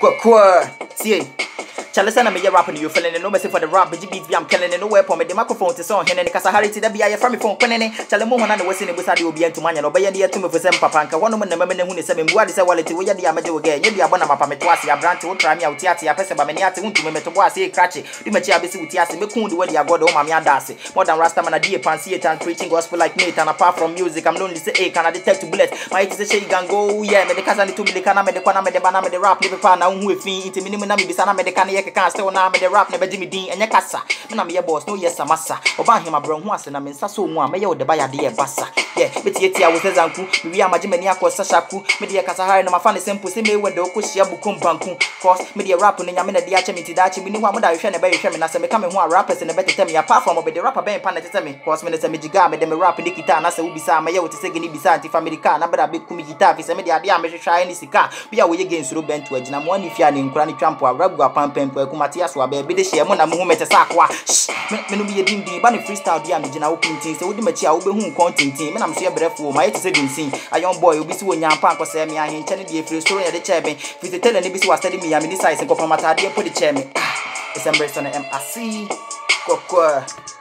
Kwa see Chalisa na me rapping you feeling no message for the rap beat I'm killing no weapon me the microphone to song and kasahare ti da bia from me phone kwenene chale mo hona na wasi ne busa de obi antuma nya no be ye to me for sem papa nka wono me na me hu ne se me buade se wallet we ye de amade we ge ye bia bona mapa me to ase abrante wo tra me awti ate apese ba me ni ate wuntu me to bo ase krache di me chi abesi wuti ase me kun de we de agodo ma me adase more than rasta man die pansi and preaching gospel like me and apart from music I'm lonely say can I detect to bullet my it say she can go yeah me de kasa ni to me kana me de kwana me de bana me de rap live pa na hu efin inti minimum na me bisa na me de kana can still na me the rap never Jimmy Dean and your casa. Me na me boss no yes massa. Oba him a brown once and I mean saso mo me ye de baya de bassa. Yeah, beti I was zanku. We are majimani akwa sashaku. Me de kasahare na mafane simple se me we de okoshia bukum banku. Cause me de rap no nya me na de ache me ti dachi me ni ho amoda hwe na be hwe me na se me come ho rappers and better tell me apart from the rapper ben pan tell me. Cause me na se me jiga me de me rap ni guitar na se ubisa me ye wo te se gini bisa anti family na be ku mi guitar fi se me de ade a me hwehwa ni sika. Bi a wo ye gen suro bento agina mo ani fia ni nkura ni twampo a ragu apampem po akumati aso abe de share mo na mo hu mete sakwa me no be din ba ni freestyle dia me gina wo pintin se wo di machi a wo be hu content me na me so ye brefo ma yete se dinsin a young boy obi si wo nyampa ankose me ahen chane de free story de chebe fi te tell ni bi si wa study me ya me ni size ko pamata de po de cheme Emrys on the MRC kokwa